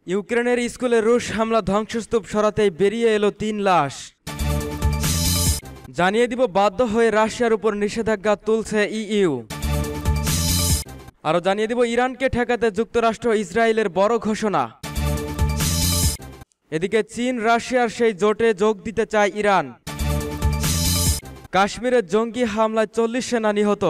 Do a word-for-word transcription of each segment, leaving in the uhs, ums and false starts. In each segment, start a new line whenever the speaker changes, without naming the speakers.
ইউক্রেনের স্কুলে রুশ হামলা ধ্বংসস্তূপ সরাতেই বেরিয়ে এলো তিন লাশ। জানিয়ে দিব বাধ্য হয়ে রাশিয়ার উপর নিষেধাজ্ঞা তুলছে ইইউ। আরও জানিয়ে দিব ইরানকে ঠেকাতে যুক্তরাষ্ট্র ইসরায়েলের বড় ঘোষণা। এদিকে চীন রাশিয়ার সেই জোটে যোগ দিতে চায় ইরান। কাশ্মীরে জঙ্গি হামলায় চল্লিশ সেনা নিহত।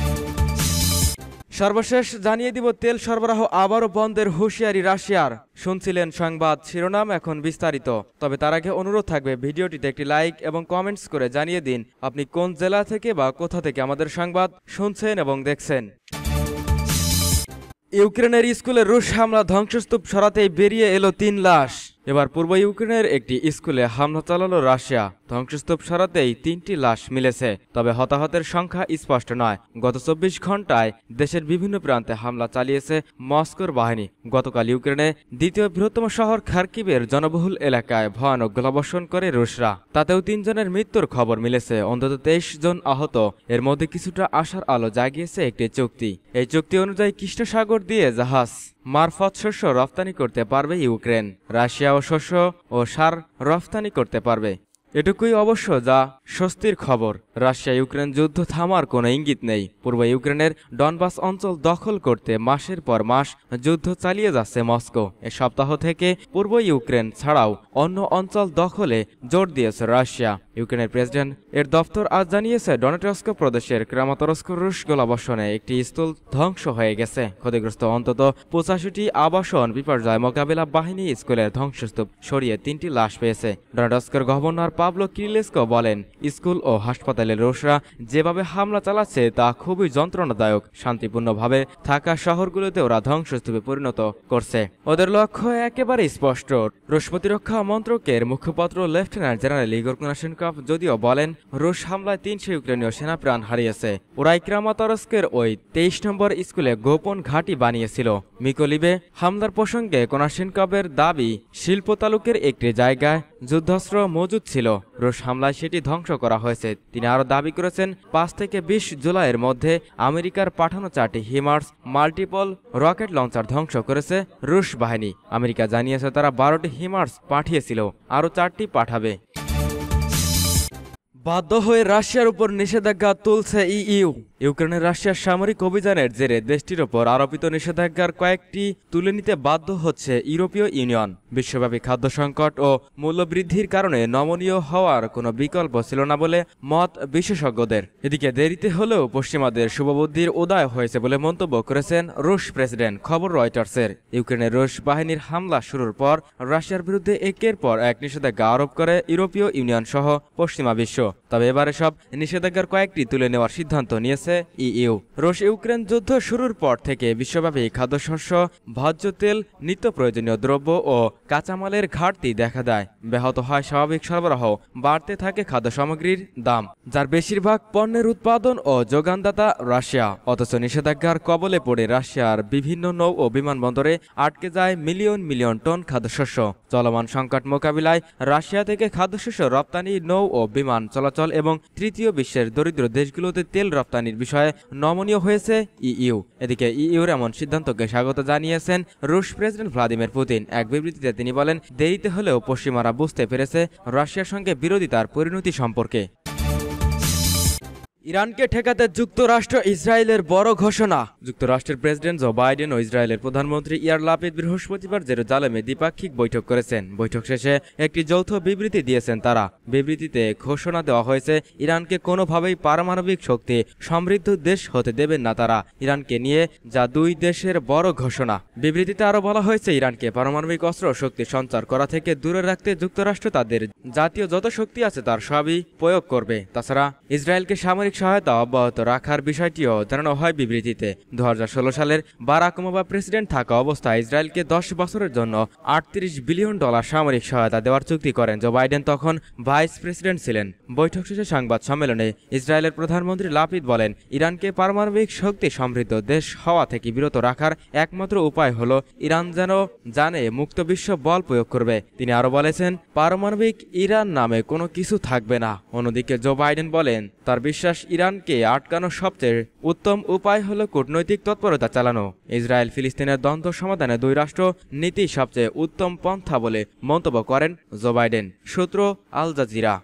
সর্বশেষ জানিয়ে দিব তেল সরবরাহ আবারও বন্ধের হুঁশিয়ারি রাশিয়ার। শুনছিলেন সংবাদ শিরোনাম, এখন বিস্তারিত। তবে তার আগে অনুরোধ থাকবে ভিডিওটিতে একটি লাইক এবং কমেন্টস করে জানিয়ে দিন আপনি কোন জেলা থেকে বা কোথা থেকে আমাদের সংবাদ শুনছেন এবং দেখছেন। ইউক্রেনের স্কুলে রুশ হামলা ধ্বংসস্তূপ সরাতেই বেরিয়ে এলো তিন লাশ। এবার পূর্ব ইউক্রেনের একটি স্কুলে হামলা চালালো রাশিয়া। ধ্বংসস্তূপ সরাতেই তিনটি লাশ মিলেছে, তবে হতাহতের সংখ্যা স্পষ্ট নয়। গত চব্বিশ ঘন্টায় দেশের বিভিন্ন প্রান্তে হামলা চালিয়েছে মস্কোর বাহিনী। গতকাল ইউক্রেনে দ্বিতীয় বৃহত্তম শহর খার্কিভের জনবহুল এলাকায় ভয়ানক গোলাবর্ষণ করে রুশরা। তাতেও তিনজনের মৃত্যুর খবর মিলেছে, অন্তত তেইশ জন আহত। এর মধ্যে কিছুটা আশার আলো জাগিয়েছে একটি চুক্তি। এই চুক্তি অনুযায়ী কৃষ্ণ সাগর দিয়ে জাহাজ মারফত শস্য রপ্তানি করতে পারবে ইউক্রেন। রাশিয়া ও শস্য ও সার রপ্তানি করতে পারবে। এটুকুই অবশ্য যা স্বস্তির খবর। রাশিয়া ইউক্রেন যুদ্ধ থামার কোনো ইঙ্গিত নেই। পূর্ব ইউক্রেনের ডনবাস অঞ্চল দখল করতে মাসের পর মাস যুদ্ধ চালিয়ে যাচ্ছে মস্কো। এ সপ্তাহ থেকে পূর্ব ইউক্রেন ছাড়াও অন্য অঞ্চল দখলে জোর দিয়েছে রাশিয়া। ইউক্রেনের প্রেসিডেন্ট এর দপ্তর আজ জানিয়েছে ডনেটস্ক প্রদেশের ক্রামাতরস্ক রুশ গোলাবর্ষণে একটি স্কুল ধ্বংস হয়ে গেছে। ক্ষতিগ্রস্ত অন্তত পঁচাশিটি আবাসন। বিপর্যয় মোকাবিলা বাহিনী স্কুলের ধ্বংসস্তূপ সরিয়ে তিনটি লাশ পেয়েছে। ডনেটস্কের গভর্নর পাবলো কিরিলেস্কো বলেন, স্কুল ও হাসপাতালের রুশরা যেভাবে হামলা চালাচ্ছে তা খুবই যন্ত্রণাদায়ক। শান্তিপূর্ণভাবে থাকা শহরগুলোতে ওরা ধ্বংসস্তূপে পরিণত করছে। ওদের লক্ষ্য একেবারে স্পষ্ট। রুশ প্রতিরক্ষা মন্ত্রকের মুখপাত্র লেফটেন্যান্ট জেনারেল ইগর কোনাশেনকভ যদিও বলেন, রুশ হামলায় তিনশো ইউক্রেনীয় সেনা প্রাণ হারিয়েছে। ওরাই ক্রামাতরস্কের ওই তেইশ নম্বর স্কুলে গোপন ঘাঁটি বানিয়েছিল। মিকোলিবে হামলার প্রসঙ্গে কোনাশেনকভের দাবি, শিল্প তালুকের একটি জায়গায় যুদ্ধাস্ত্র মজুদ ছিল। রুশ হামলায় সেটি ধ্বংস করা হয়েছে। তিনি আরও দাবি করেছেন, পাঁচ থেকে বিশ জুলাইয়ের মধ্যে আমেরিকার পাঠানো চারটি হিমার্স মাল্টিপল রকেট লঞ্চার ধ্বংস করেছে রুশ বাহিনী। আমেরিকা জানিয়েছে তারা বারোটি হিমার্স পাঠিয়েছিল, আরও চারটি পাঠাবে। বাধ্য হয়ে রাশিয়ার উপর নিষেধাজ্ঞা তুলছে ইইউ। ইউক্রেনের রাশিয়ার সামরিক অভিযানের জেরে দেশটির ওপর আরোপিত নিষেধাজ্ঞার কয়েকটি তুলে নিতে বাধ্য হচ্ছে ইউরোপীয় ইউনিয়ন। বিশ্বব্যাপী খাদ্য সংকট ও মূল্যবৃদ্ধির কারণে নমনীয় হওয়ার কোনো বিকল্প ছিল না বলে মত বিশেষজ্ঞদের। এদিকে দেরিতে হলেও পশ্চিমাদের শুভবুদ্ধির উদয় হয়েছে বলে মন্তব্য করেছেন রুশ প্রেসিডেন্ট। খবর রয়টার্সের। ইউক্রেনের রুশ বাহিনীর হামলা শুরুর পর রাশিয়ার বিরুদ্ধে একের পর এক নিষেধাজ্ঞা আরোপ করে ইউরোপীয় ইউনিয়ন সহ পশ্চিমা বিশ্ব। তবে এবারে সব নিষেধাজ্ঞার কয়েকটি তুলে নেওয়ার সিদ্ধান্ত নিয়েছে ইইউ। রুশ ইউক্রেন যুদ্ধ শুরুর পর থেকে বিশ্বব্যাপী খাদ্যশস্য, ভোজ্য তেল, নিত্য প্রয়োজনীয় দ্রব্য ও কাঁচামালের ঘাটতি দেখা দেয়। ব্যাহত হয় স্বাভাবিক সরবরাহ, বাড়তে থাকে খাদ্য সামগ্রীর দাম, যার বেশিরভাগ পণ্যের উৎপাদন ও যোগানদাতা রাশিয়া। অথচ নিষেধাজ্ঞার কবলে পড়ে রাশিয়ার বিভিন্ন নৌ ও বিমানবন্দরে আটকে যায় মিলিয়ন মিলিয়ন টন খাদ্যশস্য। চলমান সংকট মোকাবিলায় রাশিয়া থেকে খাদ্যশস্য রপ্তানি, নৌ ও বিমান চলাচল এবং তৃতীয় বিশ্বের দরিদ্র দেশগুলোতে তেল রপ্তানির বিষয়ে নমনীয় হয়েছে ইইউ। এদিকে ইইউর এমন সিদ্ধান্তকে স্বাগত জানিয়েছেন রুশ প্রেসিডেন্ট ভ্লাদিমির পুতিন। এক বিবৃতিতে তিনি বলেন, দেরিতে হলেও পশ্চিমারা বুঝতে পেরেছে রাশিয়ার সঙ্গে বিরোধিতার পরিণতি সম্পর্কে। ইরানকে ঠেকাতে যুক্তরাষ্ট্র ইসরায়েলের বড় ঘোষণা। যুক্তরাষ্ট্রের প্রেসিডেন্ট জো বাইডেন ও ইসরায়েলের প্রধানমন্ত্রী ইয়ার লাপিদ বৃহস্পতিবার জেরুজালেমে দ্বিপাক্ষিক বৈঠক করেছেন। বৈঠক শেষে একটি যৌথ বিবৃতি দিয়েছেন তারা। বিবৃতিতে ঘোষণা দেওয়া হয়েছে, ইরানকে কোনোভাবেই পারমাণবিক শক্তি সমৃদ্ধ দেশ হতে দেবেন না তারা। ইরানকে নিয়ে যা দুই দেশের বড় ঘোষণা। বিবৃতিতে আরও বলা হয়েছে, ইরানকে পারমাণবিক অস্ত্র শক্তি সঞ্চার করা থেকে দূরে রাখতে যুক্তরাষ্ট্র তাদের জাতীয় যত শক্তি আছে তার সবই প্রয়োগ করবে। তাছাড়া ইসরায়েলকে সামরিক সহায়তা অব্যাহত রাখার বিষয়টিও জানানো হয় বিবৃতিতে। দু হাজার ষোলো সালের বারাক ওবামা প্রেসিডেন্ট থাকা অবস্থায় ইসরায়েলকে দশ বছরের জন্য আটত্রিশ বিলিয়ন ডলার সামরিক সহায়তা দেওয়ার চুক্তি করেন। জো বাইডেন তখন ভাইস প্রেসিডেন্ট ছিলেন। বৈঠক শেষে সংবাদ সম্মেলনে ইসরায়েলের প্রধানমন্ত্রী লাপিদ বলেন, ইরানকে পারমাণবিক শক্তি সমৃদ্ধ দেশ হওয়া থেকে বিরত রাখার একমাত্র উপায় হলো ইরান যেন জানে মুক্ত বিশ্ব বল প্রয়োগ করবে। তিনি আরো বলেছেন, পারমাণবিক ইরান নামে কোনো কিছু থাকবে না। অন্যদিকে জো বাইডেন বলেন, তার বিশ্বাস ইরানকে আটকানোর সবচেয়ে উত্তম উপায় হলো কূটনৈতিক তৎপরতা চালানো। ইসরায়েল ফিলিস্তিনের দ্বন্দ্ব সমাধানে দুই রাষ্ট্র নীতি সবচেয়ে উত্তম পন্থা বলে মন্তব্য করেন জো বাইডেন। সূত্র আল জাজিরা।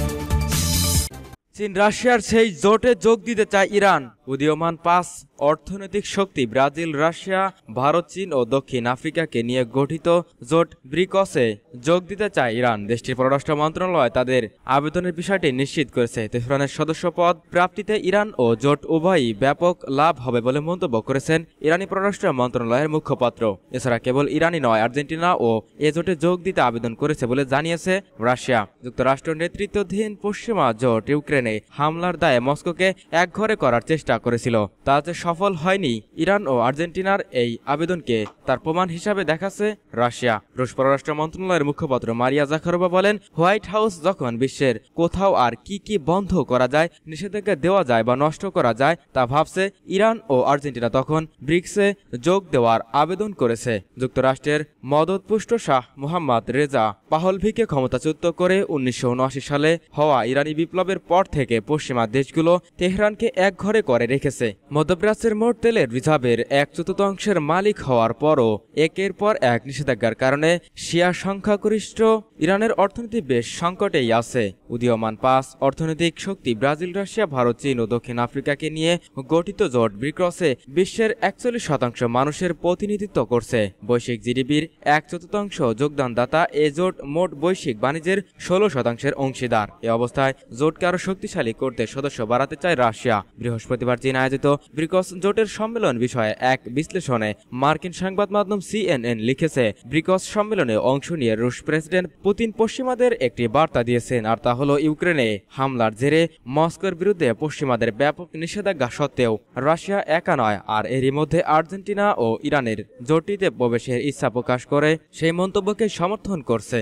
চীন রাশিয়ার সেই জোটে যোগ দিতে চায় ইরান। উদীয়মান পাঁচ অর্থনৈতিক শক্তি ব্রাজিল, রাশিয়া, ভারত, চীন ও দক্ষিণ আফ্রিকাকে নিয়ে গঠিত জোট ব্রিকসে যোগ দিতে চায় ইরান। দেশটির পররাষ্ট্র মন্ত্রণালয় তাদের আবেদনের বিষয়টি নিশ্চিত করেছে। তেহরানের সদস্যপদ প্রাপ্তিতে ইরান ও জোট উভয়ই ব্যাপক লাভ হবে বলে মন্তব্য করেছেন ইরানি পররাষ্ট্র মন্ত্রণালয়ের মুখপাত্র। এছাড়া কেবল ইরানই নয়, আর্জেন্টিনা ও এ জোটে যোগ দিতে আবেদন করেছে বলে জানিয়েছে রাশিয়া। যুক্তরাষ্ট্র নেতৃত্বাধীন পশ্চিমা জোট ইউক্রেনে হামলার দায়ে মস্কোকে একঘরে করার চেষ্টা করেছিল, তাতে সফল হয়নি। ইরান ও আর্জেন্টিনার এই আবেদনকে তার প্রমাণ হিসাবে দেখাচ্ছে রাশিয়া। রুশ পররাষ্ট্র মন্ত্রণালয়ের মুখপাত্র মারিয়া জাখারোভা বলেন, হোয়াইট হাউস যখন বিশ্বের কোথাও আর কি কি বন্ধ করা যায়, নিষেধাজ্ঞা দেওয়া যায় বা নষ্ট করা যায় তা ভাবছে, ইরান ও আর্জেন্টিনা তখন ব্রিক্সে যোগ দেওয়ার আবেদন করেছে। যুক্তরাষ্ট্রের মদতপুষ্ট শাহ মোহাম্মদ রেজা পাহলভিকে ক্ষমতাচ্যুত করে উনিশশো উনআশি সালে হওয়া ইরানি বিপ্লবের পর থেকে পশ্চিমা দেশগুলো তেহরানকে একঘরে করে রেখেছে। মধ্যপ্রাচ্যের মোট তেলের রিজার্ভের এক চতুর্থাংশের মালিক হওয়ার পরও একের পর এক নিষেধাজ্ঞার কারণে শিয়া সংখ্যাগরিষ্ঠ ইরানের অর্থনীতি বেশ সংকটেই আছে। উদীয়মান পাঁচ অর্থনৈতিক শক্তি ব্রাজিল, রাশিয়া, ভারত, চীন ও দক্ষিণ আফ্রিকাকে নিয়ে গঠিত জোট ব্রিকসে বিশ্বের একচল্লিশ শতাংশ মানুষের প্রতিনিধিত্ব করছে। বৈশ্বিক জিডিপির এক চতুর্থাংশ যোগদানদাতা এ জোট মোট বৈশ্বিক বাণিজ্যের ষোলো শতাংশের অংশীদার। এ অবস্থায় জোটকে আরো শক্তিশালী করতে সদস্য বাড়াতে চায় রাশিয়া। বৃহস্পতিবার চীন আয়োজিত ব্রিকস জোটের সম্মেলন বিষয়ে এক বিশ্লেষণে মার্কিন সংবাদ মাধ্যম সিএনএন লিখেছে, ব্রিকস সম্মেলনে অংশ নিয়ে রুশ প্রেসিডেন্ট পুতিন পশ্চিমাদের একটি বার্তা দিয়েছেন, আর তা হল ইউক্রেনে হামলার জেরে মস্কোর বিরুদ্ধে পশ্চিমাদের ব্যাপক নিষেধাজ্ঞা সত্ত্বেও রাশিয়া একা নয়, আর এরই মধ্যে আর্জেন্টিনা ও ইরানের জোটটিতে প্রবেশের ইচ্ছা প্রকাশ করে সেই মন্তব্যকে সমর্থন করছে।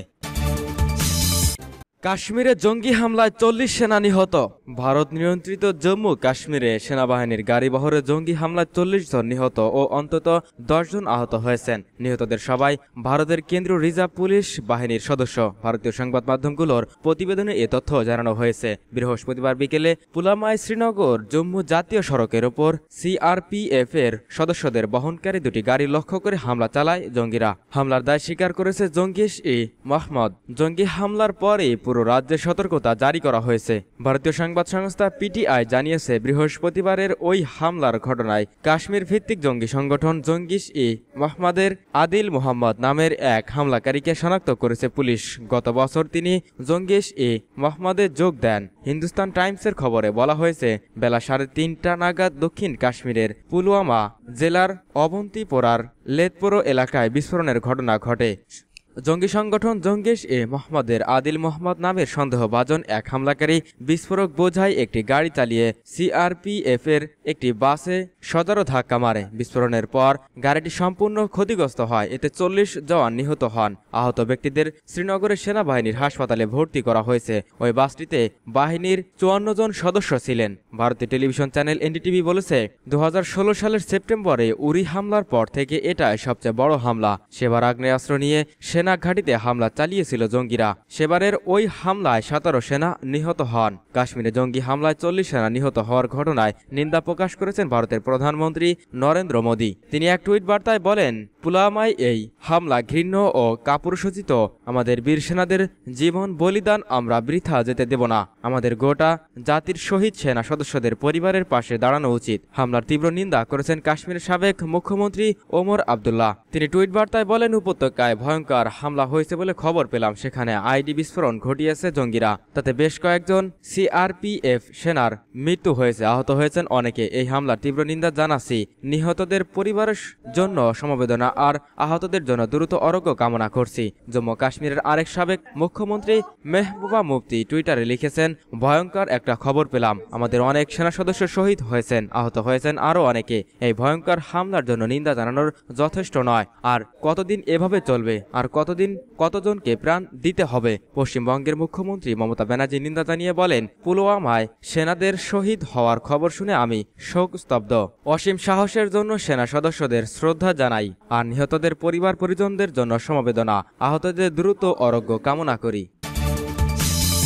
কাশ্মীরে জঙ্গি হামলায় চল্লিশ সেনা নিহত। ভারত নিয়ন্ত্রিত জম্মু কাশ্মীরে সেনাবাহিনীর গাড়িবহরে জঙ্গি হামলায় চল্লিশ জন নিহত ও অন্তত দশ জন আহত হয়েছেন। নিহতদের সবাই ভারতের কেন্দ্রীয় রিজার্ভ পুলিশ বাহিনীর সদস্য। ভারতীয় সংবাদ মাধ্যমগুলোর প্রতিবেদনে এ তথ্য জানানো হয়েছে। বৃহস্পতিবার বিকেলে পুলামায় শ্রীনগর জম্মু জাতীয় সড়কের ওপর সিআরপিএফ এর সদস্যদের বহনকারী দুটি গাড়ি লক্ষ্য করে হামলা চালায় জঙ্গিরা। হামলার দায় স্বীকার করেছে জঙ্গিশ ই মোহাম্মদ। জঙ্গি হামলার পরে পুরো রাজ্যে সতর্কতা জারি করা হয়েছে। ভারতীয় সংবাদ সংস্থা পিটিআই জানিয়েছে, বৃহস্পতিবারের ওই হামলার ঘটনায় কাশ্মীর ভিত্তিক জঙ্গি সংগঠন জঙ্গিশ ই মোহাম্মদের আদিল মোহাম্মদ নামের এক হামলাকারীকে শনাক্ত করেছে পুলিশ। গত বছর তিনি জঙ্গিশ ই মোহাম্মদে যোগ দেন। হিন্দুস্তান টাইমসের খবরে বলা হয়েছে, বেলা সাড়ে তিনটা নাগাদ দক্ষিণ কাশ্মীরের পুলওয়ামা জেলার অবন্তিপোরার লেতপুরো এলাকায় বিস্ফোরণের ঘটনা ঘটে। জঙ্গি সংগঠন জঙ্গিশ এ মোহাম্মদের আদিল মোহাম্মদ নামের সন্দেহভাজন এক হামলাকারী বিস্ফোরক বোঝাই একটি গাড়ি চালিয়ে সিআরপিএফ এর একটি বাসে সজোরে ধাক্কা মারে। বিস্ফোরণের পর গাড়িটি সম্পূর্ণ ক্ষতিগ্রস্ত হয়। এতে চল্লিশ জওয়ান নিহত হন। আহত ব্যক্তিদের শ্রীনগরের সেনাবাহিনীর হাসপাতালে ভর্তি করা হয়েছে। ওই বাসটিতে বাহিনীর চুয়ান্ন জন সদস্য ছিলেন। ভারতীয় টেলিভিশন চ্যানেল এনডিটিভি বলেছে, দু হাজার ষোলো সালের সেপ্টেম্বরে উরি হামলার পর থেকে এটাই সবচেয়ে বড় হামলা। সেবার আগ্নেয়াস্ত্র নিয়ে সেনা ঘাঁটিতে হামলা চালিয়েছিল জঙ্গিরা। সেবারের ওই হামলায় সতেরো সেনা নিহত হন। কাশ্মীরে জঙ্গি হামলায় চল্লিশ সেনা নিহত হওয়ার ঘটনায় নিন্দা প্রকাশ করেছেন ভারতের প্রধানমন্ত্রী নরেন্দ্র মোদী। তিনি এক টুইট বার্তায় বলেন, পুলওয়ামায় এই হামলা ঘৃণ্য ও কাপুরুষোচিত। আমাদের বীর সেনাদের জীবন বলিদান আমরা বৃথা যেতে দেব না। আমাদের গোটা জাতির শহীদ সেনা সদস্যদের পরিবারের পাশে দাঁড়ানো উচিত। হামলার তীব্র নিন্দা করেছেন কাশ্মীরের সাবেক মুখ্যমন্ত্রী ওমর আবদুল্লাহ। তিনি টুইট বার্তায় বলেন, উপত্যকায় ভয়ঙ্কর হামলা হয়েছে বলে খবর পেলাম। সেখানে আইডি বিস্ফোরণ ঘটিয়েছে জঙ্গিরা। তাতে বেশ কয়েকজন সিআরপিএফ সেনার মৃত্যু হয়েছে, আহত হয়েছেন অনেকে। এই হামলার তীব্র নিন্দা জানাচ্ছি। নিহতদের পরিবারের জন্য সমবেদনা আর আহতদের জন্য দ্রুত আরোগ্য কামনা করছি। জম্মু কাশ্মীরের আরেক সাবেক মুখ্যমন্ত্রী মেহবুবা মুফতি টুইটারে লিখেছেন, ভয়ঙ্কর একটা খবর পেলাম। আমাদের অনেক সেনা সদস্য শহীদ হয়েছেন, আহত হয়েছেন আরও অনেকে। এই ভয়ঙ্কর হামলার জন্য নিন্দা জানানোর যথেষ্ট নয়। আর কতদিন এভাবে চলবে? আর কতদিন কতজনকে প্রাণ দিতে হবে? পশ্চিমবঙ্গের মুখ্যমন্ত্রী মমতা ব্যানার্জি নিন্দা জানিয়ে বলেন, পুলওয়ামায় সেনাদের শহীদ হওয়ার খবর শুনে আমি শোক স্তব্ধ। অসীম সাহসের জন্য সেনা সদস্যদের শ্রদ্ধা জানাই আর নিহতদের পরিবার পরিজনদের জন্য সমবেদনা। আহতদের দ্রুত আরোগ্য কামনা করি।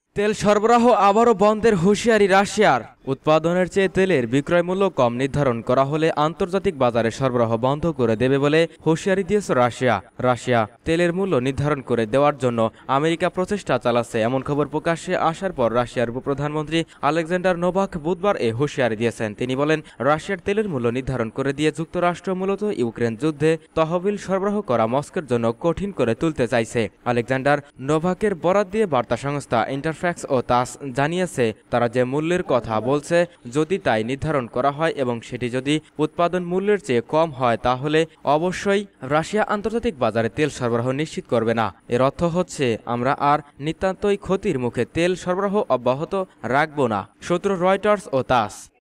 তেল সরবরাহ আবারও বন্ধের হুঁশিয়ারি রাশিয়ার। উৎপাদনের চেয়ে তেলের বিক্রয় মূল্য কম নির্ধারণ করা হলে আন্তর্জাতিক বাজারে সরবরাহ বন্ধ করে দেবে বলে হুঁশিয়ারি দিয়েছে রাশিয়া। রাশিয়া তেলের মূল্য নির্ধারণ করে দেওয়ার জন্য আমেরিকা প্রচেষ্টা চালাচ্ছে এমন খবর প্রকাশ্যে আসার পর রাশিয়ার উপপ্রধানমন্ত্রী আলেকজান্ডার নোভাক বুধবার এ হুঁশিয়ারি দিয়েছেন। তিনি বলেন, রাশিয়ার তেলের মূল্য নির্ধারণ করে দিয়ে যুক্তরাষ্ট্র মূলত ইউক্রেন যুদ্ধে তহবিল সরবরাহ করা মস্কোর জন্য কঠিন করে তুলতে চাইছে। আলেকজান্ডার নোভাকের বরাত দিয়ে বার্তা সংস্থা ইন্টারফ্যাক্স ও তাস জানিয়েছে, তারা যে মূল্যের কথা বলছে যদি তাই নির্ধারণ করা হয় এবং সেটি যদি উৎপাদন মূল্যের চেয়ে কম হয় তাহলে অবশ্যই রাশিয়া আন্তর্জাতিক বাজারে তেল সরবরাহ নিশ্চিত করবে না। এর অর্থ হচ্ছে আমরা আর নিতান্তই ক্ষতির মুখে তেল সরবরাহ অব্যাহত রাখব না। সূত্র রয়টার্স ও তাস।